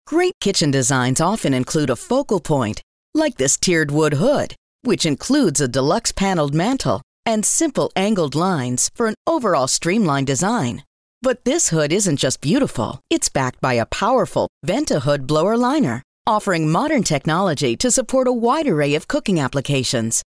Great kitchen designs often include a focal point, like this tiered wood hood, which includes a deluxe paneled mantel and simple angled lines for an overall streamlined design. But this hood isn't just beautiful, it's backed by a powerful Vent-A-Hood blower liner, offering modern technology to support a wide array of cooking applications.